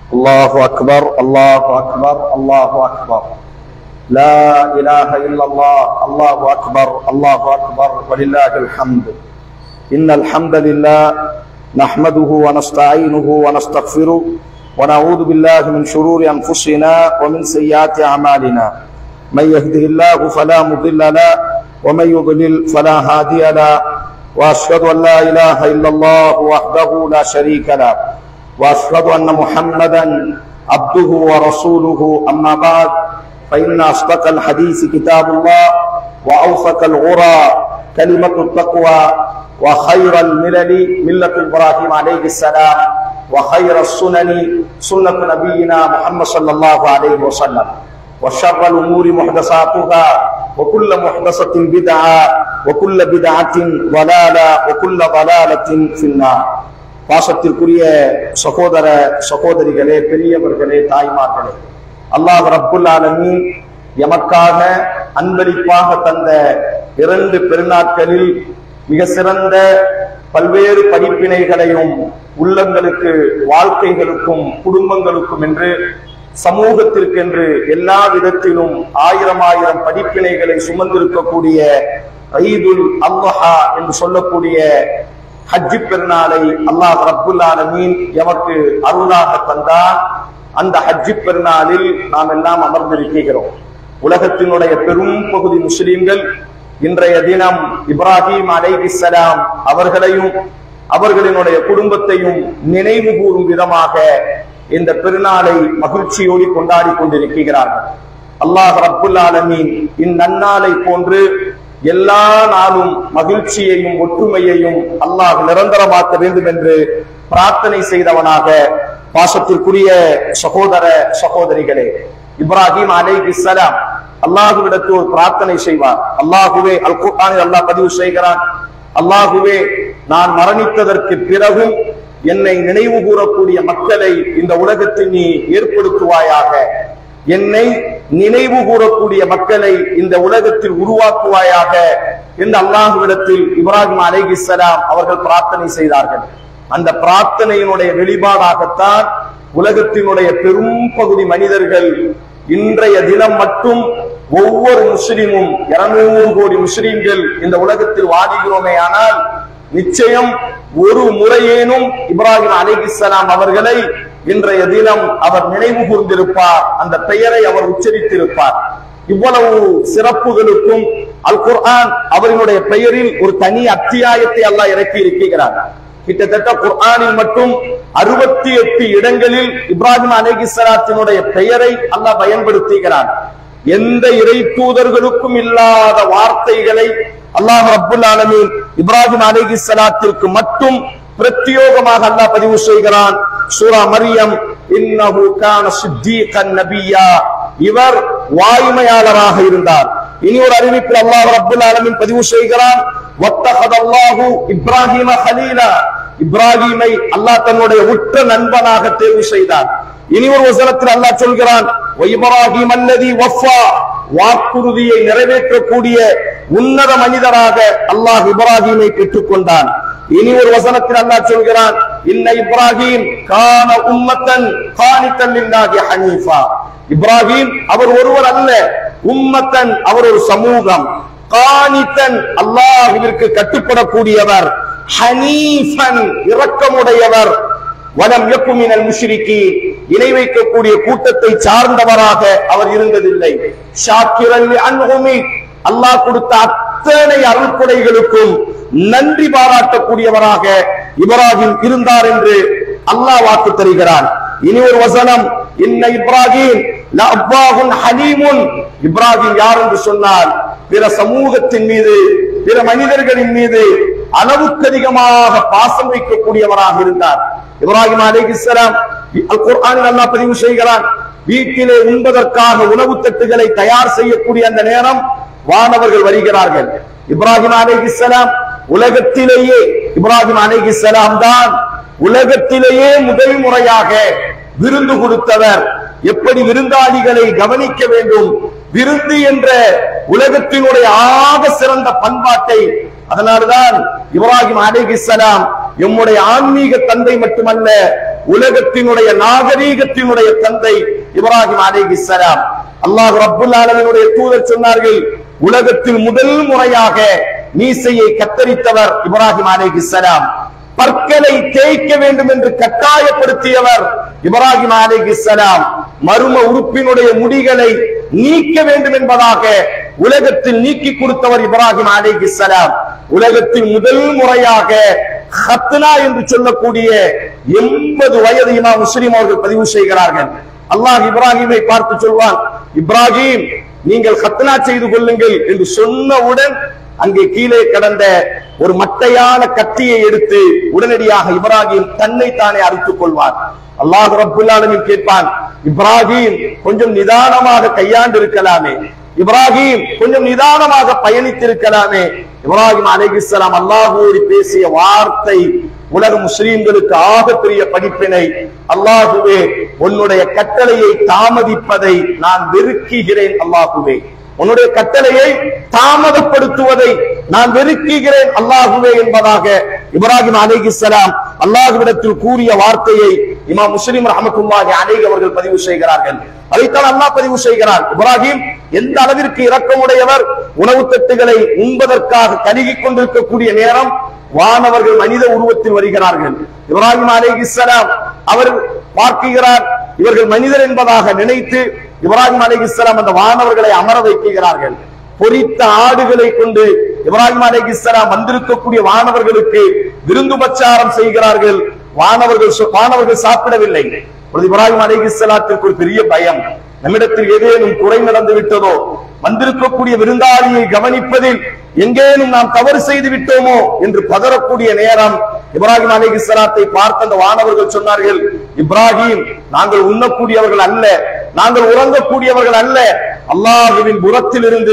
الله أكبر الله أكبر الله أكبر لا إله إلا الله الله أكبر الله أكبر ولله الحمد إن الحمد لله نحمده ونستعينه ونستغفره ونعوذ بالله من شرور أنفسنا ومن سيئات أعمالنا من يهده الله فلا مضل له ومن يضلل فلا هادي له وأشهد أن لا إله إلا الله وحده لا شريك له وأشهد أن محمدا عبده ورسوله أما بعد فإن أصدق الحديث كتاب الله وأوثق الغرى كلمة التقوى وخير الملل ملة إبراهيم عليه السلام وخير السنن سنة نبينا محمد صلى الله عليه وسلم وشر الأمور محدثاتها وكل محدثة بدعة وكل بدعة ضلالة وكل ضلالة في النار. பாசத்திற்குரிய சகோதர சகோதரிகளே, பெரியவர்களே, தாய்மார்களே, அல்லாஹ் ரப்புல் ஆலமீன் எமக்காக அன்பளிப்பாக தந்த 2 பெருநாட்களில் மிக சிறந்த பல்வேறு படிப்பினைகளையும் உள்ளங்களுக்கு, வாழ்க்கைகளுக்கும், குடும்பங்களுக்கும் என்று, சமூகத்திற்கென்று எல்லா விதத்திலும் 1000 படிப்பினைகளை சுமந்திருக்கக்கூடிய ஈதுல் அத்ஹா என்று சொல்லக்கூடிய ஹஜ் பெருநாளை அல்லாஹ் ரப்புல் ஆலமீன் எமக்கு அருளாக தந்தார். அந்த ஹஜ் பெருநாளில் நாம் எல்லாம் அமர்ந்திருக்கிறோம். உலகத்தினுடைய பெரும் பகுதி முஸ்லிம்கள் இன்றைய தினம் இப்ராஹிம் அலைஹிஸ்ஸலாம் அவர்களையும் அவர்களினுடைய குடும்பத்தையும் நினைவு கூறும் விதமாக இந்த பெருநாளை மகிழ்ச்சியோடு கொண்டாடி கொண்டிருக்கிறார்கள். அல்லாஹ் ரப்புல் ஆலமீன் இந்நன்னாளை போன்று எல்லா நாளும் மகிழ்ச்சியையும் ஒற்றுமையையும் அல்லாஹ் நிரந்தரமாக்க வேண்டும் என்று பிரார்த்தனை செய்தவனாக, பாசத்திற்குரிய சகோதர சகோதரிகளே, இப்ராஹிம் அலைஹிஸ்ஸலாம் அல்லாஹ்விடத்தில் ஒரு பிரார்த்தனை செய்வார். அல்லாஹுவே, அல் குர்ஆனில் அல்லாஹ் பதிவு செய்கிறான், அல்லாஹுவே, நான் மரணித்ததற்கு பிறகும் என்னை நினைவு கூறக்கூடிய மக்களை இந்த உலகத்தில் நீ ஏற்படுத்துவாயாக, என்னை நினைவு கூறக்கூடிய மக்களை இந்த உலகத்தில் உருவாக்குவாயாக என்று அல்லாஹ்விடத்தில் இப்ராஹிம் அலைஹிஸ்ஸலாம் அவர்கள் பிரார்த்தனை செய்தார்கள். அந்த பிரார்த்தனையினுடைய வெளிப்பாடாகத்தான் உலகத்தினுடைய பெரும் பகுதி மனிதர்கள் இன்றைய தினம் மட்டும் ஒவ்வொரு முஸ்லிமும் 200 கோடி முஸ்லிம்கள் இந்த உலகத்தில் வாழுகிறோமே, ஆனால் நிச்சயம் ஒரு முறையேனும் இப்ராஹிம் அலைஹிஸ்ஸலாம் அவர்களை இன்றைய தினம் அவர் நினைவு கூர்ந்திருப்பார், அந்த பெயரை அவர் உச்சரித்திருப்பார். இவ்வளவு சிறப்புகளுக்கும் அல் குர்ஆன் அவரினுடைய பெயரில் ஒரு தனி அத்தியாயத்தை அல்லாஹ் இறக்கி இருக்கிறார். கிட்டத்தட்ட குர்ஆனில் மட்டும் 68 இடங்களில் இப்ராஹிம் அலைஹிஸ்ஸலாத்தினுடைய பெயரை அல்லாஹ் பயன்படுத்துகிறார். எந்த இறை தூதர்களுக்கும் இல்லாத வார்த்தைகளை அல்லாஹ் ரப்புல் ஆலமீன் இப்ராஹிம் அலைஹிஸ்ஸலாத்திற்கு மட்டும் பிரத்யோகமாக அல்லாஹ் பதிவு செய்கிறான். சூரா மரியம், இன்னஹு கான சித்தீகன் நபிய்யா, இவர் வாய்மையாளராக இருந்தார். இனி ஒரு அறிவிப்பில் அல்லாஹ் ரப்புல் ஆலமீன் பதிவு செய்கிறான், வத்தஹதல்லாஹு இப்ராஹீம கலீலா, இப்ராஹீமை அல்லாஹ் தன்னுடைய உற்ற நண்பனாக தேர்வு செய்தார். இனி ஒரு வசனத்தில் அல்லாஹ் சொல்கிறான், வ இப்ராஹீம் அல்லதி வஃபா, வாக்குறுதியை நிறைவேற்றக்கூடிய உன்னத மனிதராக அல்லாஹ் இப்ராஹீமை பெற்றுக் கொண்டான். இனி ஒரு வசனத்தில் அல்லாஹ் சொல்கிறான், இன்ன இப்ராஹீம் கான உம்மத்தன் கானித்தன் லில்லாஹி ஹனீஃபா, இப்ராஹீம் அவர் ஒருவர் அல்ல, உம்மத்தன் அவர் ஒரு சமூகம், கானித்தன் அல்லாஹ்விற்கு கட்டுப்படக்கூடியவர், ஹனீஃபன் இரக்கமுடையவர், வலம் யகு மினல் முஷ்ரிகீன் இணை வைக்கக்கூடிய கூட்டத்தை சார்ந்தவராக அவர் இருந்ததில்லை, ஷாக்கிரன் லிஅன்ஹுமி அல்லாஹ் கொடுத்த அத்தனை அருள்கொடைகளுக்கும் நன்றி பாராட்டக்கூடியவராக இப்ராஹிம் இருந்தார் என்று அல்லாஹ் வாக்கு தருகிறான். இனி ஒரு வசனம், இன்ன இப்ராஹிம் லஅவ்வாஹுன் ஹலீமுன், இப்ராஹிம் யார் என்று சொன்னால் பிற சமூகத்தின் மீது, பிற மனிதர்களின் மீது அளவுக்கு அதிகமாக பாசம் வைக்கக்கூடியவராக இருந்தார். இப்ராஹிம் அலைஹிஸ்ஸலாம் அல் குர்ஆனில் அல்லாஹ் பதிவு செய்கிறான், வீட்டிலே உண்பதற்காக உணவு தட்டுகளை தயார் செய்யக்கூடிய அந்த நேரம் வானவர்கள் வருகிறார்கள். இப்ராஹிம் அலைஹிஸ்ஸலாம் உலகத்திலேயே, இப்ராஹிம் அலைஹிஸ்ஸலாம் தான் உலகத்திலேயே முதல் முறையாக விருந்து கொடுத்தவர். எப்படி விருந்தாளிகளை கவனிக்க வேண்டும், விருந்து என்ற உலகத்தினுடைய ஆக சிறந்த பண்பாட்டை, அதனால்தான் இப்ராஹிம் அலைஹிஸ்ஸலாம் எம்முடைய ஆன்மீக தந்தை மட்டுமல்ல, உலகத்தினுடைய நாகரீகத்தினுடைய தந்தை இப்ராஹிம் அலைஹிஸ்ஸலாம். அல்லாஹ் ரப்புல் ஆலமீனுடைய தூதர் சொன்னார்கள், உலகத்தில் முதல் முறையாக மீசையை கத்தரித்தவர் இப்ராஹிம் அலைஹிஸ்ஸலாம். பற்களை தேய்க்க வேண்டும் என்று கட்டாயப்படுத்தியவர் இப்ராஹிம் அலைஹிஸ்ஸலாம். மர்ம உறுப்பினுடைய முடிகளை நீக்க வேண்டும் என்பதாக உலகத்தில் நீக்கி கொடுத்தவர் இப்ராஹிம் அலைஹிஸ்ஸலாம். உலகத்தில் முதல் முறையாக ஹத்னா என்று சொல்லக்கூடிய 80 வயது இமாம் முஸ்லிம் அவர்கள் பதிவு செய்கிறார்கள். அல்லாஹ் இப்ராஹிமை பார்த்து சொல்வான், இப்ராஹிம் நீங்கள் ஹத்னா செய்து கொள்ளுங்கள் என்று சொன்னவுடன் அங்கே கீழே கடந்த ஒரு மட்டையான கத்தியை எடுத்து உடனடியாக இப்ராஹிம் தன்னை தானே அறுத்துக் கொள்வார். அல்லாஹ் ரப்புல் ஆலமீன் கேட்பான், இப்ராஹிம் கொஞ்சம் நிதானமாக கையாண்டு இருக்கலாமே, இப்ராஹிம் கொஞ்சம் நிதானமாக பயணித்திருக்கலாமே. இப்ராஹிம் அலைஹிஸ்ஸலாம் அல்லாஹ்வோடு பேசிய வார்த்தை உலக முஸ்லிம்களுக்கு ஆகப்பெரிய படிப்பினை. அல்லாஹுவே, உன்னுடைய கட்டளையை தாமதிப்பதை நான் வெறுக்குகிறேன். அல்லாஹுவே, உன்னுடைய கட்டளையை தாமதப்படுத்துவதை நான் வெறுக்குகிறேன் அல்லாஹுவே என்பதாக இப்ராஹிம் அலைஹிஸ்ஸலாம் அல்லாஹ்விடத்தில் கூறிய வார்த்தையை இமாம் முஸ்லிம் ரஹ்மத்துல்லாஹி அலைஹி அவர்கள் பதிவு செய்கிறார்கள். அதைத்தான் அல்லாஹ் பதிவு செய்கிறார். இப்ராஹிம் எந்த அளவிற்கு இரக்கமுடையவர், உணவு தட்டுகளை உண்பதற்காக கருகிக் கொண்டிருக்கக்கூடிய நேரம் வானவர்கள் மனித உருவத்தில் வருகிறார்கள். இப்ராஹிம் அலைஹிஸ்ஸலாம் அவர் பார்க்கிறார், இவர்கள் மனிதர் என்பதாக நினைத்து இப்ராஹிம் அலைஹிஸ்ஸலாம் அந்த வானவர்களை அமர வைக்கிறார்கள். பொரித்த ஆடுகளை கொண்டு இப்ராஹிம் அலைஹிஸ்ஸலாம் வந்திருக்கக்கூடிய வானவர்களுக்கு விருந்துபச்சாரம் செய்கிறார்கள். வானவர்கள் சாப்பிடவில்லை. இப்ராஹிம் அலைஹிஸ்ஸலாத்திற்கு ஒரு பெரிய பயம், நம்மிடத்தில் ஏதேனும் குறை நடந்து விட்டதோ, வந்திருக்கக்கூடிய விருந்தாளியை கவனிப்பதில் எங்கேனும் நாம் தவறு செய்து விட்டோமோ என்று பதறக்கூடிய நேரம் இப்ராஹிம் அலைஹிஸ்ஸலாத்தை பார்த்த அந்த வானவர்கள் சொன்னார்கள், இப்ராஹிம் நாங்கள் உண்ணக்கூடியவர்கள் அல்ல, நாங்கள் உறங்கக்கூடியவர்கள் அல்ல. அல்லாஹ்வின் புறத்திலிருந்து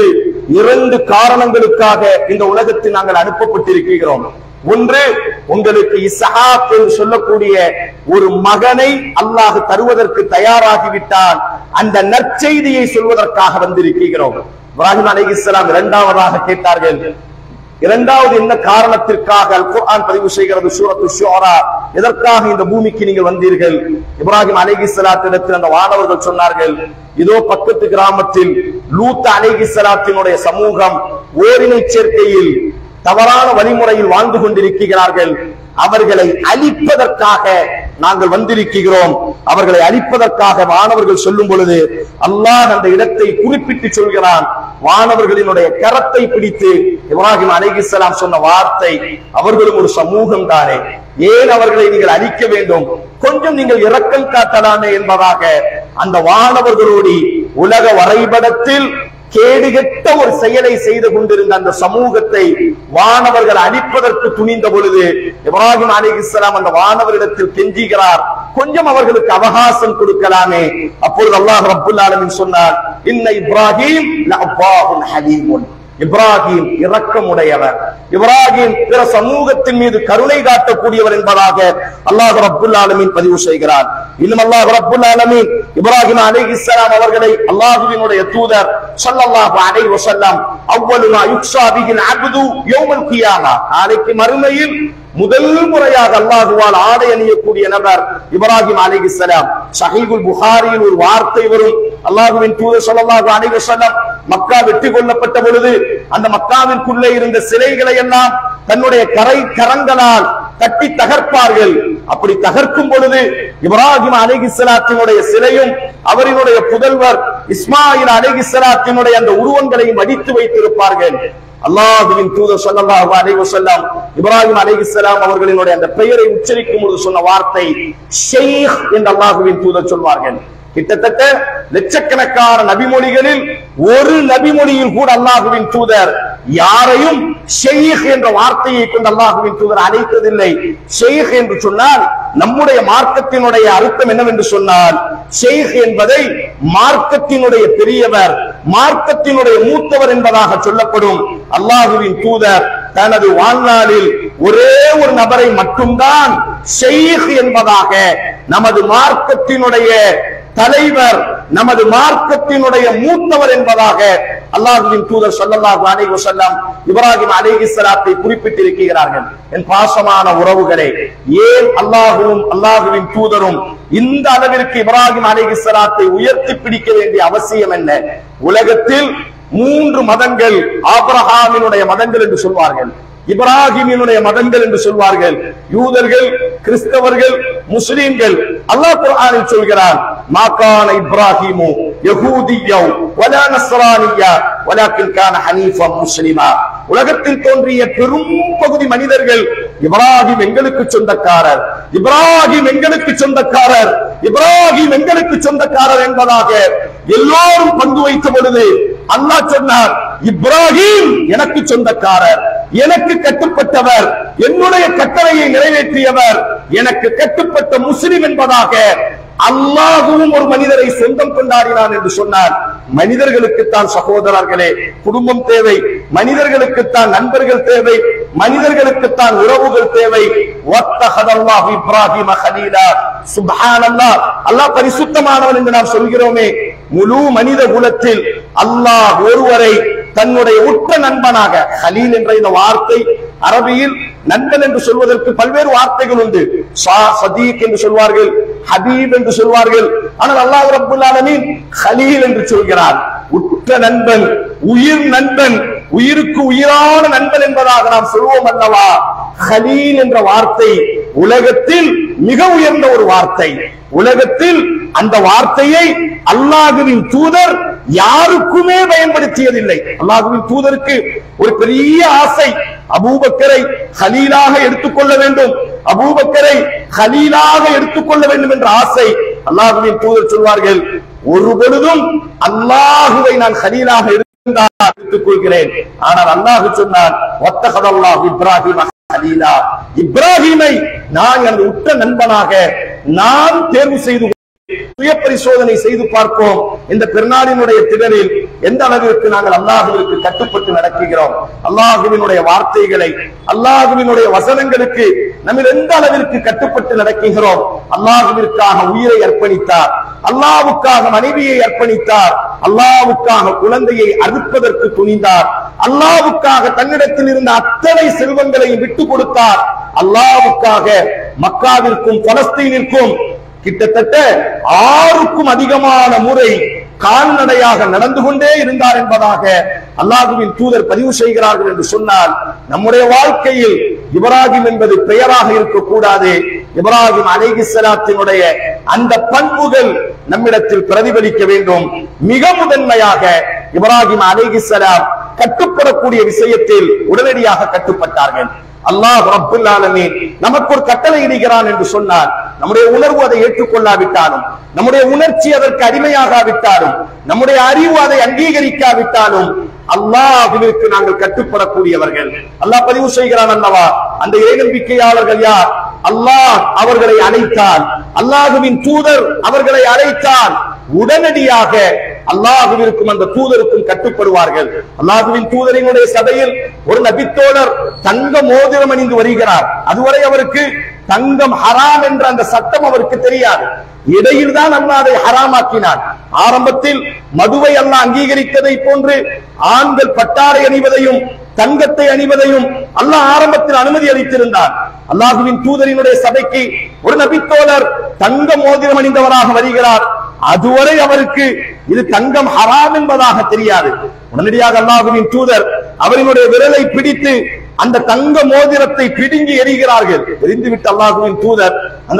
2 காரணங்களுக்காக இந்த உலகத்தில் நாங்கள் அனுப்பப்பட்டிருக்கிறோம். ஒன்று, உங்களுக்கு இஸ்ஹாக் என்று சொல்லக்கூடிய ஒரு மகனை அல்லாஹ் தருவதற்கு தயாராகிவிட்டால் அந்த நற்செய்தியை சொல்வதற்காக வந்திருக்கிறோம். இப்ராஹிம் அலைஹிஸ்ஸலாம் இரண்டாவதாக கேட்டார்கள், இரண்டாவது என்ன காரணத்திற்காக அல் குர்ஆன் பதிவு செய்கிறது சூரத்து ஷுஆரா, எதற்காக இந்த பூமிக்கு நீங்கள் வந்தீர்கள்? இப்ராஹிம் அலைஹிஸ்ஸலாத்திடத்தில் அந்த வானவர்கள் சொன்னார்கள், இதோ பக்கத்து கிராமத்தில் லூத் அலைஹிஸ்ஸலாத்தினுடைய சமூகம் ஓரினை சேர்க்கையில் தவறான வழிமுறையில் வாழ்ந்து கொண்டிருக்கிறார்கள், அவர்களை அழிப்பதற்காக நாங்கள் வந்திருக்கிறோம். அவர்களை அழிப்பதற்காக வானவர்கள் சொல்லும் பொழுது அல்லாஹ் அந்த இடத்தை குறிப்பிட்டு சொல்கிறான். வானவர்களினுடைய கரத்தை பிடித்து இப்ராஹிம் அலைஹிஸ்ஸலாம் சொன்ன வார்த்தை, அவர்களும் ஒரு சமூகம் தானே, ஏன் அவர்களை நீங்கள் அழிக்க வேண்டும், கொஞ்சம் நீங்கள் இரக்கம் காட்டலாமே என்பதாக அந்த வானவர்களோடு உலக வரைபடத்தில் கேடுகெட்ட ஒரு செயலை செய்து கொண்டிருந்த அந்த சமூகத்தை வானவர்கள் அழிப்பதற்கு துணிந்த பொழுது இப்ராஹிம் அலைஹிஸ்ஸலாம் அந்த வானவரிடத்தில் கெஞ்சுகிறார், கொஞ்சம் அவர்களுக்கு அவகாசம் கொடுக்கலாமே. அப்பொழுது அல்லாஹ் ரப்புல் ஆலமீன் சொன்னார், இன்ன இப்ராஹிம் லஅவ்வாஹுன் ஹலீமுன், இப்ராஹிம் இரக்கமுடையவர், இப்ராஹிம் பிற சமூகத்தின் மீது கருணை காட்டக்கூடியவர் என்பதாக அல்லாஹ் ரப்புல் ஆலமீன் பதிவு செய்கிறார். இன்னும் அல்லாஹ் ரப்புல் ஆலமீன் இப்ராஹிம் அலைஹிஸ்ஸலாம் அவர்களை அல்லாஹ்வினுடைய தூதர் ஸல்லல்லாஹு அலைஹி வஸல்லம் அவ்வளு மா யுக்ஸா பிஹில் அப்து யௌமல் கியாமா, நாளைக்கு மறுமையில் முதல் முறையாக அல்லாஹ்வால் ஆடை அணியக்கூடிய நபர் இப்ராஹிம் அலைஹிஸ்ஸலாம். ஸஹீஹுல் புகாரியில் ஒரு வார்த்தை வரும், அல்லாஹ்வின் தூதர் ஸல்லல்லாஹு அலைஹி வஸல்லம் மக்கா வெற்றி கொள்ளப்பட்ட பொழுது அந்த மக்காவிற்குள்ளே இருந்த சிலைகளை எல்லாம் தன்னுடைய கரங்களால் தட்டி தகர்ப்பார்கள். அப்படி தகர்க்கும் பொழுது இப்ராஹிம் அலைஹிஸ்ஸலாத்தினுடைய சிலையும் அவரினுடைய புதல்வர் இஸ்மாயில் அலைஹிஸ்ஸலாத்தினுடைய அந்த உருவங்களையும் அடித்து வைத்திருப்பார்கள். அல்லாஹ்வின் தூதர் ஸல்லல்லாஹு அலைஹி வஸல்லம் இப்ராஹிம் அலைஹிஸ்ஸலாம் அவர்களினுடைய அந்த பெயரை உச்சரிக்கும் பொழுது சொன்ன வார்த்தை ஷேக் என்று அல்லாஹ்வின் தூதர் சொல்வார்கள். கிட்டத்தட்ட லட்சக்கணக்கான நபிமொழிகளில் ஒரு நபிமொழியில் கூட அல்லாஹ்வின் தூதர் யாரையும் ஷேக் என்ற வார்த்தையை கொண்டு அல்லாஹ்வின் தூதர் அழைத்ததில்லை. ஷேக் என்று சொன்னால் நம்முடைய மார்க்கத்தினுடைய அர்த்தம் என்னவென்று சொன்னால், ஷேக் என்பதை மார்க்கத்தினுடைய பெரியவர், மார்க்கத்தினுடைய மூத்தவர் என்பதாக சொல்லப்படும். அல்லாஹ்வின் தூதர் தனது வாழ்நாளில் ஒரே ஒரு நபரை மட்டும்தான் ஷேக் என்பதாக, நமது மார்க்கத்தினுடைய தலைவர், நமது மார்க்கத்தினுடைய மூத்தவர் என்பதாக அல்லாஹ்வின் தூதர் ஸல்லல்லாஹு அலைஹி வஸல்லம் இப்ராஹிம் அலைஹிஸ்ஸலாத்தை குறிப்பிட்டிருக்கிறார்கள். என் பாசமான உறவுகளே, ஏன் அல்லாஹ்வும் அல்லாஹ்வின் தூதரும் இந்த அளவிற்கு இப்ராஹிம் அலைஹிஸ்ஸலாத்தை உயர்த்தி பிடிக்க வேண்டிய அவசியம் என்ன? உலகத்தில் 3 மதங்கள் ஆபிரகாமினுடைய மதங்கள் என்று சொல்வார்கள், இப்ராஹிமினுடைய மதங்கள் என்று சொல்வார்கள். யூதர்கள், கிறிஸ்தவர்கள், முஸ்லிம்கள். அல்லாஹ் குர்ஆனில் சொல்கிறான், மா கான இப்ராஹிமு யஹூதிய்யா வலா நஸ்ரானிய்யா வலாக்கின் கான ஹனீஃபன் முஸ்லிமா. உலகத்தில் தோன்றிய பெரும் பகுதி மனிதர்கள் இப்ராஹிம் எங்களுக்கு சொந்தக்காரர், இப்ராஹிம் எங்களுக்கு சொந்தக்காரர், இப்ராஹிம் எங்களுக்கு சொந்தக்காரர் என்பதாக எல்லோரும் பங்கு வைத்த பொழுது அல்லாஹ் சொன்னார், இப்ராஹிம் எனக்கு சொந்தக்காரர், எனக்கு கட்டுப்பட்டவர், என்னுடைய கட்டளையை நிறைவேற்றியவர், எனக்கு கட்டுப்பட்ட முஸ்லிம் என்பதாக அல்லாஹ்வும் ஒரு மனிதரை சொந்தம் கொண்டாடினான் என்று சொன்னார். மனிதர்களுக்குத்தான் சகோதரர்களே குடும்பம் தேவை, மனிதர்களுக்குத்தான் நண்பர்கள் தேவை, மனிதர்களுக்குத்தான் உறவுகள் தேவை. வத்தஹதல்லாஹு இப்ராஹிம கலீலா. சுப்ஹானல்லாஹ், அல்லாஹ் பரிசுத்தமானவன் என்று நாம் சொல்கிறோமே, முழு மனித குலத்தில் அல்லாஹ் ஒருவரை தன்னுடைய உற்ற நண்பனாக, கலீல் என்ற இந்த வார்த்தை அரபியில் நண்பன் என்று சொல்வதற்கு பல்வேறு வார்த்தைகள் உண்டு. சதீக் என்று சொல்வார்கள், ஹபீப் என்று சொல்வார்கள். ஆனால் அல்லாஹ் ரப்பல் ஆலமீன் கலீல் என்று சொல்கிறார். உற்ற நண்பன், உயிர் நண்பன், உயிருக்கு உயிரான நண்பன் என்பதாக நாம் சொல்வோம் அல்லவா? கலீல் என்ற வார்த்தை உலகத்தில் மிக உயர்ந்த ஒரு வார்த்தை. உலகத்தில் அந்த வார்த்தையை அல்லாஹ்வின் தூதர் யாருக்குமே பயன்படுத்தியதில்லை. அல்லாஹ்வின் தூதருக்கு ஒரு பெரிய ஆசை, அபூபக்கரை கலீலாக எடுத்துக்கொள்ள வேண்டும், அபூபக்கரை கலீலாக எடுத்துக்கொள்ள வேண்டும் என்ற ஆசை. அல்லாஹ்வின் தூதர் சொல்வார்கள், ஒரு பொழுதும் அல்லாஹுவை நான் கலீலாக எடுத்துக் கொள்கிறேன். ஆனால் அல்லாஹ் சொன்னார், வத்தஹதல்லாஹு இப்ராஹிம கலீலா. இப்ராஹிமை நான் எனது உற்ற நண்பனாக நான் தேர்வு செய்து சுய பரிசோதனை செய்து பார்ப்போம். இந்த பெருநாளினுடைய திடரில் எந்த அளவிற்கு நாங்கள் அல்லாஹ்விற்கு கட்டுப்பட்டு நடக்கிறோம், அல்லாஹ்வினுடைய வார்த்தைகளை, அல்லாஹ்வினுடைய வசனங்களுக்கு நம்ம எந்த அளவிற்கு கட்டுப்பட்டு நடக்கிறோம். அல்லாஹ்விற்காக உயிரை அர்ப்பணித்தார், அல்லாஹ்வுக்காக மனைவியை அர்ப்பணித்தார், அல்லாஹ்வுக்காக குழந்தையை அறுப்பதற்கு துணிந்தார், அல்லாஹ்வுக்காக தன்னிடத்தில் இருந்த அத்தனை செல்வங்களை விட்டு கொடுத்தார், அல்லாஹ்வுக்காக மக்காவிற்கும் பலஸ்தீனிற்கும் கிட்டத்தட்ட 6க்கும் அதிகமான முறை கால்நடையாக நடந்து கொண்டே இருந்தார் என்பதாக அல்லாஹ்வின் தூதர் பதிவு செய்கிறார்கள் என்று சொன்னால், நம்முடைய வாழ்க்கையில் இப்ராஹிம் என்பது பெயராக இருக்கக்கூடாது. இப்ராஹிம் அலைஹிஸ்ஸலாத்தினுடைய அந்த பண்புகள் நம்மிடத்தில் பிரதிபலிக்க வேண்டும். மிக முதன்மையாக இப்ராஹிம் அலைஹிஸ்ஸலாம் கட்டுப்படக்கூடிய விஷயத்தில் உடனடியாக கட்டுப்பட்டார்கள். அல்லாஹ் ரப்பல் ஆலமீன் நமக்கு ஒரு கட்டளை இடுகிறான் என்று சொன்னால், நம்முடைய உணர்வு அதை ஏற்றுக்கொள்ளாவிட்டாலும், நம்முடைய உணர்ச்சி அதற்கு அடிமையாகாவிட்டாலும், நம்முடைய அறிவு அதை அங்கீகரிக்காவிட்டாலும் அல்லாஹ்விற்கு நாங்கள் கட்டுப்படக்கூடியவர்கள். அல்லாஹ் பதிவு செய்கிறான் அல்லவா, அந்த இறை நம்பிக்கையாளர்கள் யார்? அல்லாஹ் அவர்களை அழைத்தால், அல்லாஹ்வின் தூதர் அவர்களை அழைத்தால் உடனடியாக அல்லாஹ்விற்கும் அந்த தூதருக்கும் கட்டுப்படுவார்கள். அல்லாஹ்வின் தூதரினுடைய சபையில் ஒரு நபித்தோழர் தங்க மோதிரம் அணிந்து வருகிறார். அதுவரை அவருக்கு தங்கம் ஹராம் என்ற அந்த சட்டம் அவருக்கு தெரியாது. இடையில் தான் அல்லாஹ் அதை ஹராமாக்கினான். ஆரம்பத்தில் மதுவை அல்லாஹ் அங்கீகரித்ததை போன்று ஆண்கள் பட்டாடை அணிவதையும் தங்கத்தை அணிவதையும் அல்லாஹ் ஆரம்பத்தில் அனுமதி அளித்திருந்தார். அல்லாஹ்வின் தூதரினுடைய சபைக்கு ஒரு நபித்தோழர் தங்க மோதிரம் அணிந்தவராக வருகிறார். அதுவரை அவருக்கு இது தங்கம் ஹராம் என்பதாக தெரியாது. உடனடியாக அல்லாஹ்வின் தூதர் அவரினுடைய விரலை பிடித்து அந்த தங்க மோதிரத்தை பிடுங்கி எறிகிறார்கள். எரிந்துவிட்டு அல்லாஹ்வின் தூதர்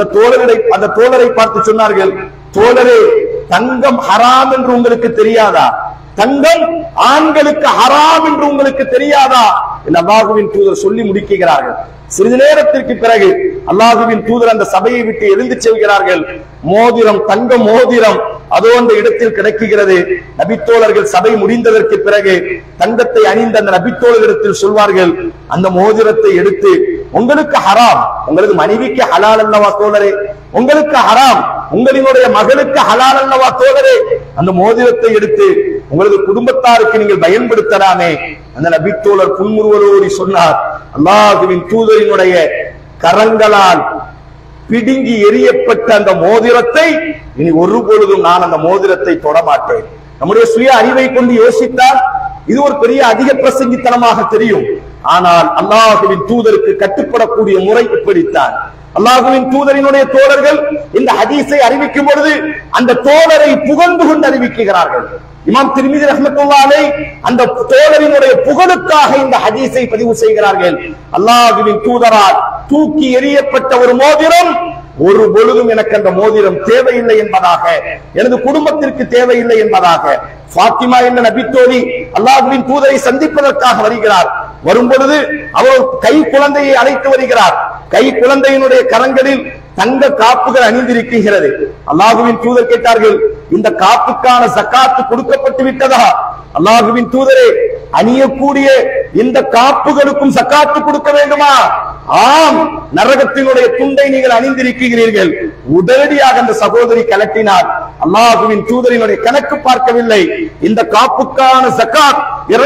அந்த தோழரை பார்த்து சொன்னார்கள், தோழரே, தங்கம் ஹராம் என்று உங்களுக்கு தெரியாதா? தங்கம் ஆண்களுக்கு ஹராம் என்று உங்களுக்கு தெரியாதா? என்று அல்லாஹ்வின் தூதர் சொல்லி முடிக்கிறார்கள். சிறிது நேரத்திற்கு பிறகு அல்லாஹ்வின் தூதர் அந்த சபையை விட்டு எழுந்து செல்கிறார்கள். மோதிரம், தங்க மோதிரம் அதோ அந்த இடத்தில் கிடைக்குகிறது. நபித்தோழர்கள் சபை முடிந்ததற்கு பிறகு தங்கத்தை அணிந்த அந்த நபித்தோழர்களிடத்தில் சொல்வார்கள், அந்த மோதிரத்தை எடுத்து, உங்களுக்கு ஹராம், உங்களது மனைவிக்கு ஹலால் அல்லவா தோழரே, உங்களுக்கு ஹராம், உங்களினுடைய மகளுக்கு ஹலால் அல்லவா தோழரே, அந்த மோதிரத்தை எடுத்து உங்களது குடும்பத்தாருக்கு நீங்கள் பயன்படுத்தலாமே. அந்த நபித்தோழர் புன்முறுவலோடு சொன்னார், அல்லாஹ்வின் தூதரினுடைய கரங்களால் பிடுங்கி எரியப்பட்ட அந்த மோதிரத்தை இனி ஒரு பொழுதும் நான் அந்த மோதிரத்தை தொடமாட்டேன். நம்முடைய சுய அறிவை கொண்டு யோசித்தால் இது ஒரு பெரிய அதிக பிரசங்கித்தனமாக தெரியும். ஆனால் அல்லாஹ்வின் தூதருக்கு கட்டுப்படக்கூடிய முறை இப்படித்தான். அல்லாஹ்வின் தூதரினுடைய தோழர்கள் இந்த ஹதீஸை அறிவிக்கும் பொழுது அந்த தோழரை புகழ்ந்து கொண்டு அறிவிக்கிறார்கள். இமாம் திர்மிதி ரஹ்மத்துல்லாஹி அலைஹி அந்த தோழரினுடைய புகழுக்காக இந்த ஹதீஸை பதிவு செய்கிறார்கள். அல்லாஹ்வின் தூதரால் தூக்கி எறியப்பட்ட ஒரு மோதிரம், ஒரு பொழுதும் எனக்கு அந்த மோதிரம் தேவையில்லை என்பதாக, எனது குடும்பத்திற்கு தேவையில்லை என்பதாக. ஃபாத்திமா என்ற நபித்தோழி அல்லாஹ்வின் தூதரை சந்திப்பதற்காக வருகிறார். வரும் பொழுது அவர் கை குழந்தையை அழைத்து வருகிறார். கை குழந்தையினுடைய கரங்களில் தங்க காப்புகள் அணிந்திருக்கிறது. அல்லாஹ்வின் தூதர் கேட்டார்கள், இந்த காப்புக்கான ஜக்காத்து கொடுக்கப்பட்டு விட்டதா? அல்லாஹ்வின் தூதரே, அணியக்கூடிய இந்த காப்புகளுக்கும் ஜக்காத்து கொடுக்க வேண்டுமா? ஆம், நரகத்தினுடைய துண்டை நீங்கள் அணிந்திருக்கிறீர்கள். உடனடியாக அந்த சகோதரி கலட்டினார். அல்லாஹ்வின் தூதரினுடைய கணக்கு பார்க்கவில்லை. இந்த காப்புக்கான ஜக்காத்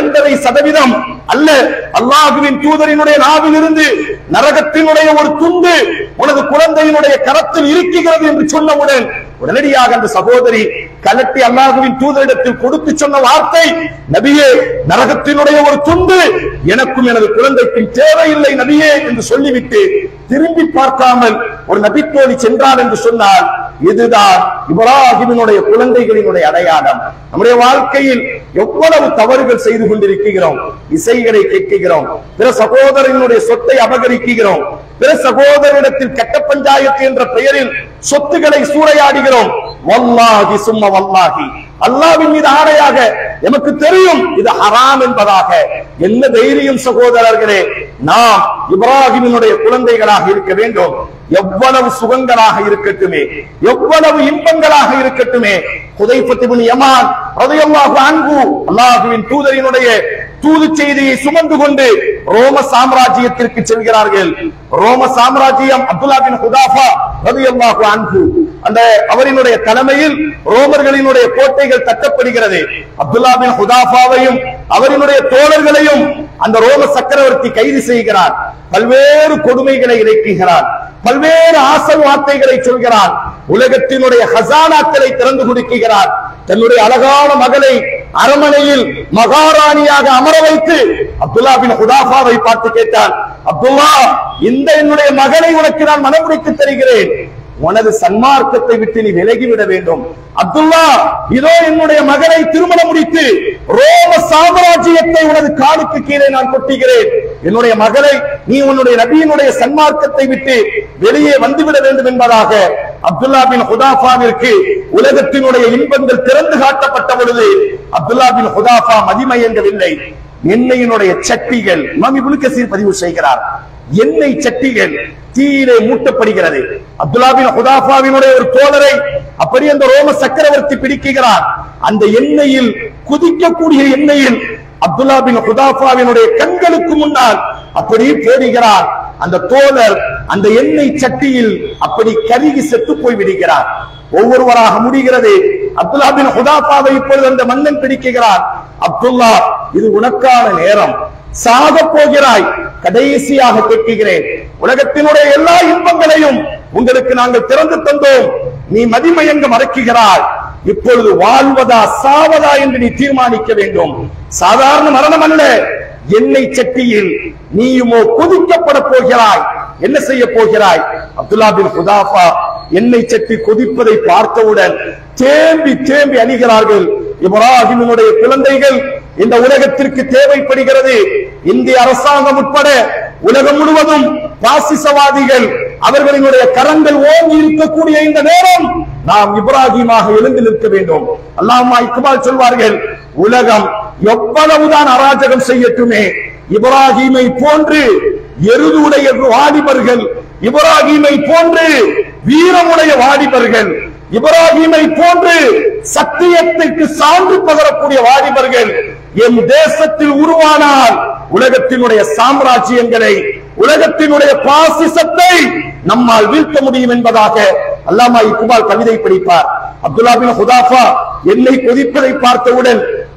2.5% அல்ல, அல்லாஹ்வின் தூதரினுடைய நாவிலிருந்து நரகத்தினுடைய ஒரு துண்டு உனது குழந்தையினுடைய கரத்தில் இருக்கிறது என்று சொன்னவுடன் உடனடியாக அந்த சகோதரி கலட்டி அல்லாஹ்வின் தூதரிடத்தில் கொடுத்து சொன்ன வார்த்தை, நபியே, நரகத்தினுடைய ஒரு துண்டு எனக்கும் எனது குழந்தைக்கும் தேவையில்லை நபியே என்று சொல்லிவிட்டு திரும்பி பார்க்காமல் ஒரு நபித்தோழி சென்றார் என்று சொன்னால் இதுதான் இப்ராஹிமினுடைய குழந்தைகளினுடைய அடையாளம். நம்முடைய வாழ்க்கையில் எவ்வளவு தவறுகள் செய்து கொண்டிருக்கிறோம். இசைகளை கேட்கிறோம், பிற சகோதரனுடைய சொத்தை அபகரிக்கிறோம், பிற சகோதரிடத்தில் கட்ட பஞ்சாயத்து என்ற பெயரில் சொத்துக்களை சூறையாடுகிறோம். வல்லாஹி சும்ம வல்லாஹி, அல்லாஹ்வின் மீது ஆணையாக எமக்கு தெரியும் இது ஹராம் என்பதாக. என்ன தைரியம் சகோதரர்களே, நாம் இப்ராஹிமினுடைய குழந்தைகளாக இருக்க வேண்டும். எவ்வளவு சுகங்களாக இருக்கட்டுமே, எவ்வளவு இன்பங்களாக இருக்கட்டுமே. ஹுதைஃபத் இப்னு யமான் ரலியல்லாஹு அன்ஹு அல்லாஹ்வின் தூதரினுடைய தூது செய்தியை சுமந்து கொண்டு ரோம சாம்ராஜ்யத்திற்கு செல்கிறார்கள். ரோம சாம்ராஜ்யம் அப்துல்லாஹ் பின் ஹுதாஃபா ரலியல்லாஹு அன்ஹு அந்த அவரினுடைய தலைமையில் ரோமர்களினுடைய கோட்டைகள் தட்டப்படுகிறது. அப்துல்லாஹ் பின் ஹுதாஃபாவையும் அவரினுடைய தோழர்களையும் அந்த ரோம சக்கரவர்த்தி கைது செய்கிறார். பல்வேறு கொடுமைகளை இறக்குகிறார், பல்வேறு ஆசல் வார்த்தைகளை சொல்கிறார், உலகத்தினுடைய ஹசானாக்களை திறந்து கொடுக்கிறார். தன்னுடைய அழகான மகளை அரமனையில் மகாராணியாக அமர வைத்து அப்துல்லாஹ் பின் ஹுதாஃபாவை பார்த்து கேட்டார், அப்துல்லா, இந்த என்னுடைய மகளை உனக்கு நான் மனமுடித்து தருகிறேன், உனது சன்மார்க்கத்தை விட்டு நீ விலகிவிட வேண்டும். அப்துல்லா, இதோ என்னுடைய மகளை திருமணம் முடித்து ரோம சாம்ராஜ்யத்தை உனது காலுக்கு கீழே நான் கொட்டுகிறேன். என்னுடைய மகளை நீ உன்னுடைய நபியினுடைய சன்மார்க்கத்தை விட்டு வெளியே வந்துவிட வேண்டும் என்பதாக அப்துல்லாஹ் பின் ஹுதாஃபாவிற்கு உலகத்தினுடைய இன்பங்கள் திறந்து காட்டப்பட்ட பொழுது அப்துல்லாஹ் பின் ஹுதாஃபா மதிமயங்கவில்லை. எண்ணெயினுடைய சட்டிகள், இமாம் இப்னு கஸீர் பதிவு செய்கிறார், எண்ணெய் சட்டிகள் தீயிலே மூட்டப்படுகிறது. அப்துல்லாஹ் பின் ஹுதாஃபாவினுடைய ஒரு தோழரை அப்படி அந்த ரோம சக்கரவர்த்தி பிடிக்கிறார். அந்த எண்ணெயில், குதிக்கக்கூடிய எண்ணெயில் அப்துல்லாஹ் பின் ஹுதாஃபாவினுடைய கண்களுக்கு முன்னால் அப்படி போடுகிறார். அந்த தோழர் அந்த எண்ணெய் சட்டியில் அப்படி கருகி செத்து போய் விடுகிறார். ஒவ்வொருவராக முடிகிறது. அப்துல்லாஹ் பின் ஹுதாஃபாவை இப்பொழுது அந்த மன்னன் பிடிக்கிறார். அப்துல்லா, இது உனக்கான நேரம், சாக போகிறாய், கடைசியாக கேட்கிறேன், உலகத்தினுடைய எல்லா இன்பங்களையும் உங்களுக்கு நாங்கள் திறந்து தந்தோம், நீ மதிமயங்க மறக்குகிறாய், இப்பொழுது வாழ்வதா சாவதா என்று நீ தீர்மானிக்க வேண்டும். சாதாரண மரணம் அல்ல, எண்ணெய் சட்டியில் நீயுமோ கொதிக்கப்பட போகிறாய், என்ன செய்ய போகிறாய்? அப்துல்லாஹ் பின் ஹுதாஃபா எண்ணெய் சட்டி கொதிப்பதை பார்த்தவுடன் தேம்பி தேம்பி அணிகிறார்கள். இப்ராஹிமினுடைய குழந்தைகள் இந்த உலகத்திற்கு தேவைப்படுகிறது. இந்திய அரசாங்கம் உட்பட உலகம் முழுவதும் பாசிசவாதிகள் அவர்களினுடைய கரங்கள் ஓங்கி இருக்கக்கூடிய இந்த நேரம் நாம் இப்ராஹிமாக எழுந்து நிற்க வேண்டும். அல்லாமா இக்பால் சொல்வார்கள், உலகம் எவ்வளவுதான் அராஜகம் செய்யட்டுமே, இப்ராஹிமை போன்று எருதுடைய வாலிபர்கள், இப்ராஹிமை போன்று வீரமுடைய வாலிபர்கள், இப்ராஹிமை போன்று சத்தியத்திற்கு சான்று பகரக்கூடிய வாலிபர்கள் என் தேசத்தில் உருவானால் உலகத்தினுடைய சாம்ராஜ்யங்களை, உலகத்தினுடைய பாசிசத்தை நம்மால் வீழ்த்த முடியும் என்பதாக அல்லாமா இக்பால் கவிதை படிப்பார். அப்துல்லாஹ் பின் ஹுதாஃபா எண்ணெய் கொதிப்பதை பார்த்தவுடன்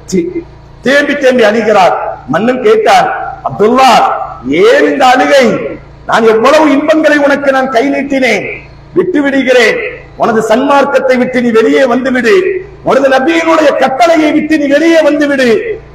தேம்பி தேம்பி அழுகிறார். மன்னன் கேட்டார், அப்துல்லா, ஏன் இந்த அழுகை? நான் எவ்வளவு இன்பங்களை உனக்கு நான் கை நீட்டினேன், விட்டு விடுகிறேன், உனது சன்மார்க்கத்தை விட்டு நீ வெளியே வந்துவிடு, உனது நபியினுடைய கட்டளையை விட்டு நீ வெளியே வந்துவிடு,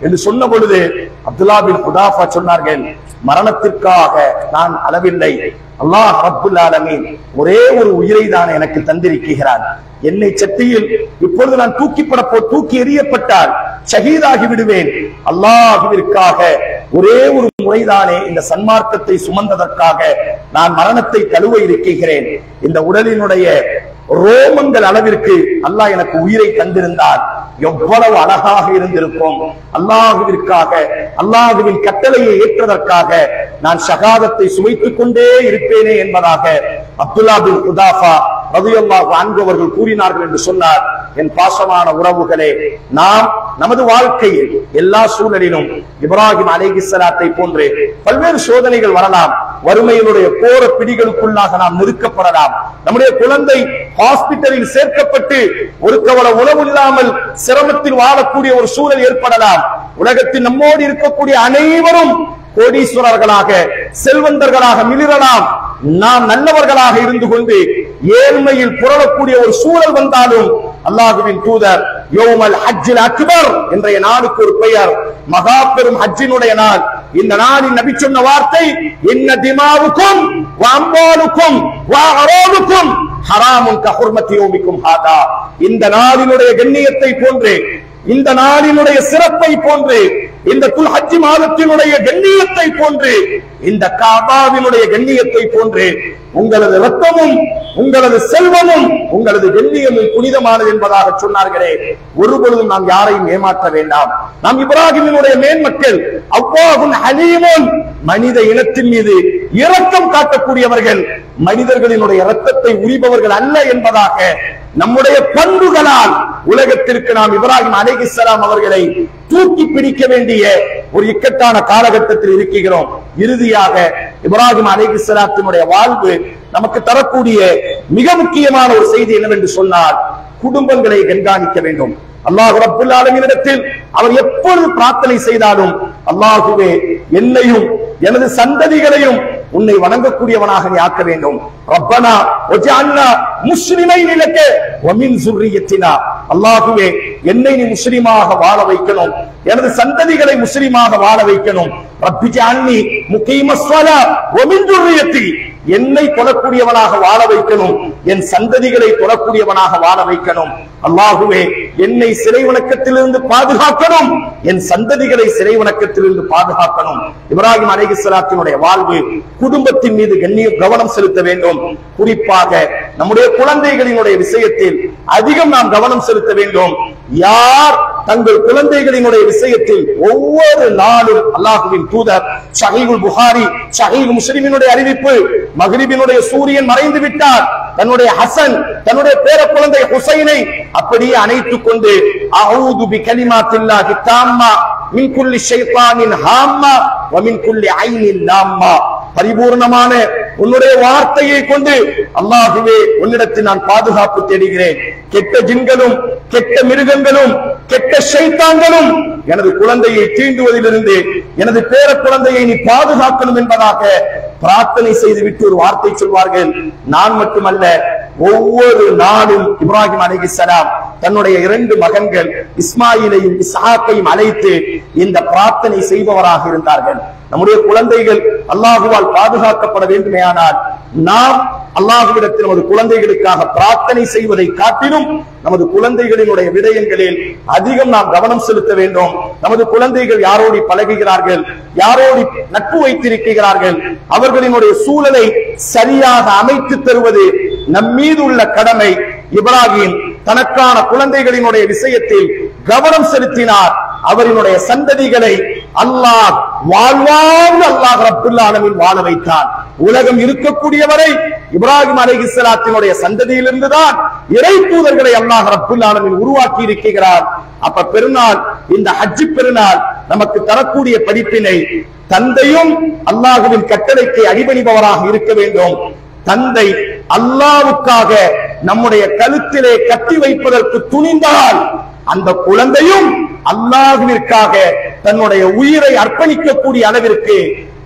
என்று சொன்ன பொழுது அப்துல்லா பின் ஹுதாஃபா சொன்னார்கள், மரணத்திற்காக நான் அளவில்லை, அல்லாஹ் ரப்புல் ஆலமீன் ஒரே ஒரு உயிரை தான் எனக்கு தந்திருக்கிறான். என்னை சட்டியில் இப்பொழுது நான் தூக்கி எறியப்பட்டால் ஷஹீதாகி விடுவேன். அல்லாஹ்விற்காக ஒரே ஒரு முறைதானே இந்த சன்மார்க்கத்தை சுமந்ததற்காக நான் மரணத்தை தழுவ இருக்கிறேன். இந்த உடலினுடைய ரோமங்கள் அளவிற்கு அல்லாஹ் எனக்கு உயிரை தந்திருந்தால் எவ்வளவு அழகாக இருந்திருக்கும். அல்லாஹ்விற்காக, அல்லாஹ்வின் கட்டளையை ஏற்றதற்காக நான் ஷஹாதத்தை சுவைத்துக் கொண்டே இருப்பேனே என்பதாக அப்துல்லா பின் ஹுதாஃபா ரலியல்லாஹு அன்ஹு அவர்கள் கூறினார்கள் என்று சொன்னார். என் பாசமான உறவுகளே, நாம் நமது வாழ்க்கையில் எல்லா சூழலிலும் இப்ராஹிம் அலைஹிஸ்ஸலாத்தை போன்று பல்வேறு சோதனைகள் வரலாம். வறுமையினுடைய கோர பிடிகளுக்குள்ளாக நாம் நெருக்கப்படலாம். நம்முடைய குழந்தை ஹாஸ்பிட்டலில் சேர்க்கப்பட்டு ஒரு கவல உணவு இல்லாமல் சிரமத்தில் வாழக்கூடிய ஒரு சூழல் ஏற்படலாம். உலகத்தில் நம்மோடு இருக்கக்கூடிய அனைவரும் கோடீஸ்வரர்களாக, செல்வந்தர்களாக மிளிரலாம். நாம் நல்லவர்களாக இருந்து கொண்டு ஏழ்மையில் புரளக்கூடிய ஒரு சூழல் வந்தாலும் அல்லாஹ்வின் தூதர் யௌமல் ஹஜ்ஜில் அக்பர் என்ற நாளுக்கு ஒரு பெயர், மகா பெரும் ஹஜ்ஜினுடைய நாள். இந்த நாளில் நபி சொன்ன வார்த்தை, இன்ன திமாவுக்கும் வ அம்வாலுக்கும் வ அராதுக்கும் ஹராமுன் கஹுர்மதி யௌமிக்கும் ஹாதா. இந்த நாளினுடைய கண்ணியத்தை போன்று, இந்த நாளினுடைய சிறப்பை போன்று, இந்த துல் ஹஜ் மாதத்தினுடைய கண்ணியத்தை போன்று, இந்த காபாவினுடைய கண்ணியத்தை போன்று உங்களது ரத்தமும் உங்களது செல்வமும் உங்களது கண்ணியமும் புனிதமானது என்பதாக சொன்னார்களே. ஒருபொழுதும் நாம் யாரையும் ஏமாற்ற வேண்டாம். நாம் இப்ராஹிமினுடைய மேன்மக்கள். அல்லாஹுன் ஹலீமுன், மனித இனத்தின் மீது இரக்கம் காட்டக்கூடியவர்கள், மனிதர்களினுடைய இரத்தத்தை உரிபவர்கள் அல்ல என்பதாக நம்முடைய பண்புகளால் உலகத்திற்கு நாம் இப்ராஹிம் அலைஹிஸ்ஸலாம் அவர்களை தூக்கி பிடிக்க வேண்டிய ஒரு இக்கட்டான காலகட்டத்தில் இருக்கிறோம். இறுதியாக இப்ராஹிம் அலைஹிஸ்ஸலாத்தினுடைய வாழ்வு நமக்கு தரக்கூடிய மிக முக்கியமான ஒரு செய்தி என்னவென்று சொன்னால், குடும்பங்களை கண்காணிக்க வேண்டும். அல்லாஹ் ரப்புல் ஆலமீனிடத்தில் அவர் எப்பொழுது பிரார்த்தனை செய்தாலும், அல்லாஹுவே என்னையும் எனது சந்ததிகளையும் உன்னை வணங்கக்கூடியவனாக நீ ஆக்க வேண்டும். ரப்பனா வஜஅல்னா முஸ்லிமைன் லக வ மின் ஸுர்ரிய்யத்தினா, அல்லாஹுவே என்னை நீ முஸ்லிமாக வாழ வைக்கணும், எனது சந்ததிகளை முஸ்லிமாக வாழ வைக்கணும். ரப்பி ஜஅல்னி முகீமஸ் ஸலா வ மின் ஸுர்ரிய்யத்தி, என்னை தொழக்கூடியவனாக வாழ வைக்கணும், என் சந்ததிகளை தொழக்கூடியவனாக வாழ வைக்கணும். அல்லாஹுவே என்னை சிலை வணக்கத்திலிருந்து பாதுகாக்கணும், என் சந்ததிகளை சிலை வணக்கத்திலிருந்து பாதுகாக்கணும். இப்ராஹிம் அலைஹிஸ்ஸலாத்தினுடைய வாழ்வு குடும்பத்தின் மீது கவனம் செலுத்த வேண்டும். குறிப்பாக நம்முடைய குழந்தைகளினுடைய விஷயத்தில் அதிகம் நாம் கவனம் செலுத்த வேண்டும். யார் தங்கள் குழந்தைகளினுடைய விஷயத்தில் ஒவ்வொரு நாளும், அல்லாஹ்வின் தூதர் ஸஹீஹுல் புகாரி ஸஹீஹ் முஸ்லிமினுடைய அறிவிப்பு, மக்ரிபினுடைய சூரியன் மறைந்து விட்டார், தன்னுடைய ஹசன், தன்னுடைய பேர குழந்தை ஹுசைனை அப்படியே அணைத்துக் கொண்டு அஊது பிகலிமாத்தில்லாஹி தாம்மா மின் குல்லி ஷைத்தானின் ஹாம்மா வ மின் குல்லி ஐனின் லாம்மா, பரிபூர்ணமான உன்னுடைய வார்த்தையை கொண்டு அல்லாஹ்வே உன்னிடத்தில் நான் பாதுகாப்பு தேடுகிறேன். கெட்ட ஜின்களும் கெட்ட மிருகங்களும் கெட்ட ஷைத்தான்களும் எனது குழந்தையை தீண்டுவதிலிருந்து எனது பேர குழந்தையை நீ பாதுகாக்கணும் என்பதாக பிரார்த்தனை செய்துவிட்டு ஒரு வார்த்தை சொல்வார்கள். நான் மட்டுமல்ல, ஒவ்வொரு நாளும் இப்ராஹிம் அலைஹிஸ்ஸலாம் தன்னுடைய 2 மகன்கள் இஸ்மாயிலையும் இஸ்ஹாக்கையும் அழைத்து இந்த பிரார்த்தனை செய்பவராக இருந்தார்கள். நம்முடைய குழந்தைகள் அல்லாஹுவால் பாதுகாக்கப்பட வேண்டுமேயானால் நாம் அல்லாஹுவிடத்தில் நமது குழந்தைகளுக்காக பிரார்த்தனை செய்வதை காட்டிலும் நமது குழந்தைகளினுடைய விடயங்களில் அதிகம் நாம் கவனம் செலுத்த வேண்டும். நமது குழந்தைகள் யாரோடு பழகுகிறார்கள், யாரோடு நட்பு வைத்திருக்கிறார்கள், அவர்களினுடைய சூழலை சரியாக அமைத்து தருவது நம் மீது உள்ள கடமை. இப்ராஹிம் தனக்கான குழந்தைகளினுடைய விஷயத்தில் கவனம் செலுத்தினார். அவரினுடைய சந்ததிகளை அல்லாஹ் வாழ்வாங்கு அல்லாஹ் ரப்புல் ஆலமீன் வாழ வைத்தார். உலகம் இருக்கக்கூடியவரை இப்ராஹிம் அலைஹிஸ்ஸலாத்தினுடைய சந்ததியிலிருந்துதான் இறை தூதர்களை அல்லாஹ் ரப்புல் ஆலமீன் உருவாக்கி இருக்கிறார். அப்ப பெருநாள், இந்த ஹஜ் பெருநாள் நமக்கு தரக்கூடிய படிப்பினை, தந்தையும் அல்லாஹ்வின் கட்டளைக்கு அடிபணிபவராக இருக்க வேண்டும். தந்தை அல்லாஹ்வுக்காக நம்முடைய கழுத்திலே கட்டி வைப்பதற்கு துணிந்தால் அந்த குழந்தையும் அல்லாஹ்விற்காக தன்னுடைய உயிரை அர்ப்பணிக்கக்கூடிய அளவிற்கு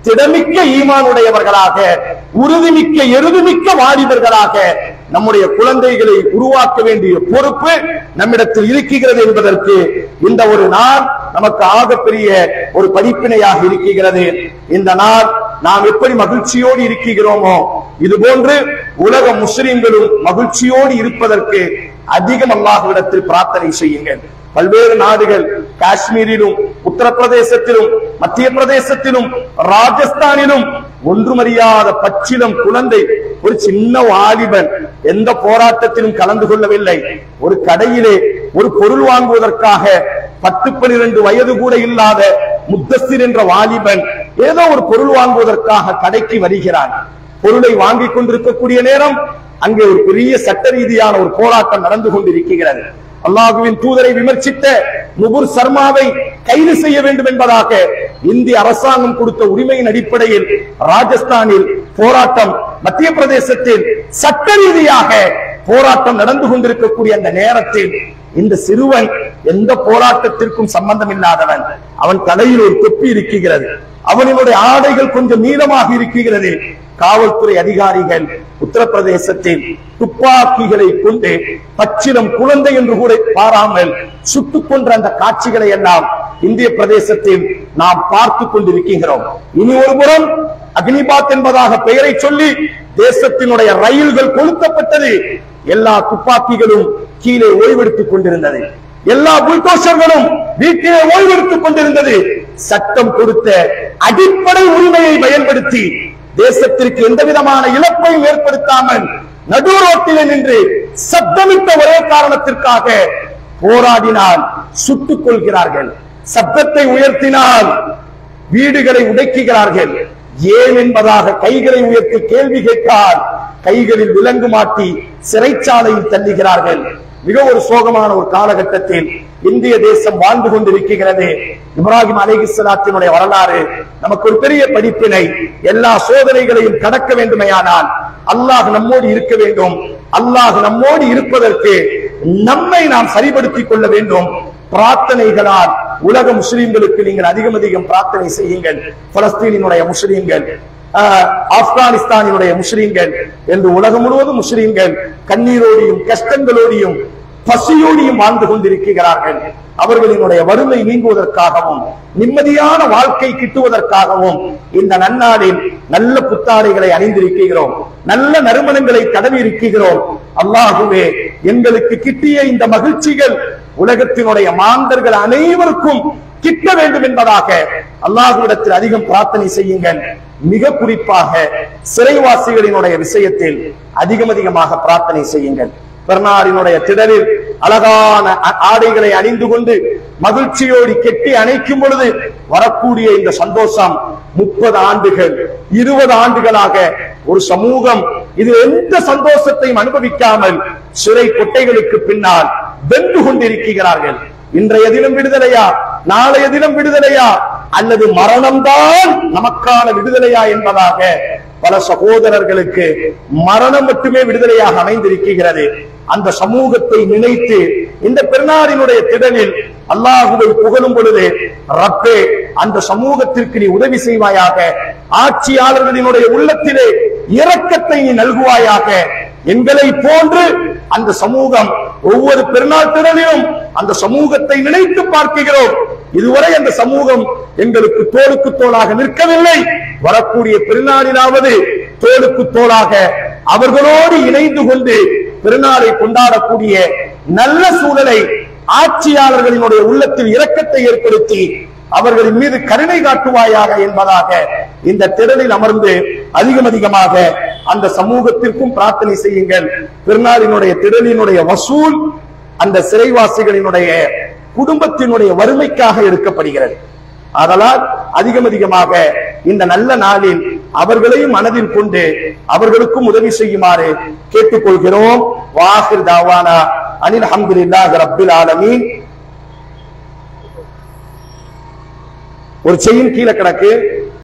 திடமிக்க ஈமானுடையவர்களாக, உறுதிமிக்க எருதுமிக்க வாலிபர்களாக நம்முடைய குழந்தைகளை உருவாக்க வேண்டிய பொறுப்பு நம்மிடத்தில் இருக்கிறது என்பதற்கு இந்த ஒரு நாள் நமக்கு ஆகப்பெரிய ஒரு படிப்பினையாக இருக்கிறது. இந்த நாள் நாம் எப்படி மகிழ்ச்சியோடு இருக்கிறோமோ இதுபோன்று உலக முஸ்லிம்களும் மகிழ்ச்சியோடு இருப்பதற்கு அதிகம் அல்லாஹ்விடத்தில் பிரார்த்தனை செய்யுங்கள். பல்வேறு நாடுகள், காஷ்மீரிலும் உத்தரப்பிரதேசத்திலும் மத்திய பிரதேசத்திலும் ராஜஸ்தானிலும் ஒன்றுமறியாத பச்சிலம் குழந்தை, ஒரு சின்ன வாலிபன் எந்த போராட்டத்திலும் கலந்து கொள்ளவில்லை. ஒரு கடையிலே ஒரு பொருள் வாங்குவதற்காக 10-12 வயது கூட இல்லாத முத்தஸ்ஸிர் என்ற வாலிபன் ஏதோ ஒரு பொருள் வாங்குவதற்காக கடைக்கு வருகிறான். பொருளை வாங்கிக் கொண்டிருக்கக்கூடிய நேரம் அங்கே ஒரு பெரிய சட்ட ரீதியான ஒரு போராட்டம் நடந்து கொண்டிருக்கிறது. அல்லாஹ்வின் தூதரை விமர்சித்த நுபுர் சர்மாவை கைது செய்ய வேண்டும் என்பதாக இந்திய அரசாங்கம் கொடுத்த உரிமையின் அடிப்படையில் ராஜஸ்தானில் போராட்டம், மத்திய பிரதேசத்தில் சட்ட ரீதியாக போராட்டம் நடந்து கொண்டிருக்கக்கூடிய அந்த நேரத்தில் இந்த சிறுவன் எந்த போராட்டத்திற்கும் சம்பந்தம் இல்லாதவன். அவன் தலையில் ஒரு தொப்பி இருக்கிறது, அவனுடைய ஆடைகள் கொஞ்சம் நீளமாக இருக்கிறது. காவல்துறை அதிகாரிகள் உத்தரப்பிரதேசத்தில் துப்பாக்கிகளை கொண்டு பச்சிலம் குழந்தை என்று கூட பாராமல் சுட்டுக் கொன்ற அந்த காட்சிகளை எல்லாம் இந்திய பிரதேசத்தில் நாம் பார்த்துக் கொண்டிருக்கிறோம். இனி ஒருபுறம் அக்னிபாத் என்பதாக பெயரை சொல்லி தேசத்தினுடைய ரயில்கள் கொளுத்தப்பட்டது. எல்லா துப்பாக்கிகளும் கீழே ஓய்வெடுத்துக் கொண்டிருந்தது, எல்லா புல்டோசர்களும் வீட்டிலே ஓய்வெடுத்துக் கொண்டிருந்தது. சட்டம் கொடுத்த அடிப்படை உரிமையை பயன்படுத்தி தேசத்திற்கு எந்த விதமான இழப்பையும் ஏற்படுத்தாமல் நடு ரோட்டிலே நின்று சத்தமிட்ட ஒரே காரணத்திற்காக போராடினால் சுட்டுக் கொள்கிறார்கள், சத்தத்தை உயர்த்தினால் வீடுகளை உடைக்கிறார்கள். ஏன் என்பதாக கைகளை உயர்த்தி கேள்வி கேட்டால் கைகளில் விலங்கு மாட்டி சிறைச்சாலையில் தள்ளுகிறார்கள். மிக ஒரு சோகமான ஒரு காலகட்டத்தில் இந்திய தேசம் வாழ்ந்து கொண்டிருக்கிறது. இப்ராஹிம் அலைஹிஸ்ஸலாத்தினுடைய வரலாறு நமக்கு ஒரு பெரிய படிப்பினை. எல்லா சோதனைகளையும் கடக்க வேண்டுமையானால் அல்லாஹ் நம்மோடு இருக்க வேண்டும். அல்லாஹ் நம்மோடு இருப்பதற்கு நம்மை நாம் சரிபடுத்திக் கொள்ள வேண்டும். பிரார்த்தனைகளால் உலக முஸ்லிம்களுக்கு நீங்கள் அதிகம் அதிகம் பிரார்த்தனை செய்யுங்கள். பலஸ்தீனினுடைய முஸ்லிம்கள், ஆப்கானிஸ்தானினுடைய முஸ்லிம்கள் என்று உலகம் முழுவதும் முஸ்லிம்கள் கண்ணீரோடையும் கஷ்டங்களோடையும் பசியோடையும் வாழ்ந்து கொண்டிருக்கிறார்கள். அவர்களினுடைய வறுமை நீங்குவதற்காகவும் நிம்மதியான வாழ்க்கை கிட்டுவதற்காகவும் இந்த நன்னாளில் நல்ல புத்தாடைகளை அணிந்திருக்கிறோம், நல்ல நறுமணங்களை தடவி இருக்கிறோம். அல்லாஹுவே, எங்களுக்கு கிட்டிய இந்த மகிழ்ச்சிகள் உலகத்தினுடைய மாந்தர்கள் அனைவருக்கும் கிட்ட வேண்டும் என்பதாக அல்லாஹ்விடத்தில் அதிகம் பிரார்த்தனை செய்யுங்கள். மிக குறிப்பாக சிறைவாசிகளினுடைய விஷயத்தில் அதிகமாக பிரார்த்தனை செய்யுங்கள். பெருநாளினுடைய திடலில் அழகான ஆடைகளை அணிந்து கொண்டு மகிழ்ச்சியோடு கெட்டி அணைக்கும் பொழுது வரக்கூடிய இந்த சந்தோஷம் 30 ஆண்டுகள் 20 ஆண்டுகளாக ஒரு சமூகம் இது எந்த சந்தோஷத்தையும் அனுபவிக்காமல் சிறை கொட்டைகளுக்கு பின்னால் வென்று கொண்டிருக்கிறார்கள். இன்றைய தினம் விடுதலையா, நாளைய தினம் விடுதலையா, அல்லது மரணம்தான் நமக்கான விடுதலையா என்பதாக பல சகோதரர்களுக்கு மரணம் மட்டுமே விடுதலையாக அமைந்திருக்கிறது. அந்த சமூகத்தை நினைத்து இந்த பெருநாளினுடைய திடலில் அல்லாஹுவை புகழும் பொழுது, ரப்பே அந்த சமூகத்திற்கு நீ உதவி செய்வாயாக, ஆட்சியாளர்களினுடைய உள்ளத்திலே இரக்கத்தை நீ நல்குவாயாக. எங்களை போன்று அந்த சமூகம் ஒவ்வொரு பெருநாள் திடலிலும் அந்த சமூகத்தை நினைத்து பார்க்கிறோம். இதுவரை அந்த சமூகம் எங்களுக்கு தோளுக்கு தோளாக நிற்கவில்லை. வரக்கூடிய பெருநாளிலாவது தோளுக்கு தோளாக அவர்களோடு இணைந்து கொண்டு பெருநாளை கொண்டாடக்கூடிய நல்ல சூழலை ஆட்சியாளர்களினுடைய உள்ளத்தில் இரக்கத்தை ஏற்படுத்தி அவர்களின் மீது கருணை காட்டுவாயாக என்பதாக இந்த திடலில் அமர்ந்து அதிகமாக அந்த சமூகத்திற்கும் பிரார்த்தனை செய்யுங்கள். பெருநாளினுடைய திடலினுடைய வசூல் அந்த சிறைவாசிகளினுடைய குடும்பத்தினுடைய வறுமைக்காக எடுக்கப்படுகிறது. அதனால் அதிகமாக இந்த நல்ல நாளில் அவர்களையும் மனதில் கொண்டு அவர்களுக்கும் உதவி செய்யுமாறு கேட்டுக்கொள்கிறோம். வாஹிர் தாவானா அனில் ஹம்துலில்லாஹி ரப்பில் ஆலமீன். ஒரு செயின் கீழே கிடக்கு.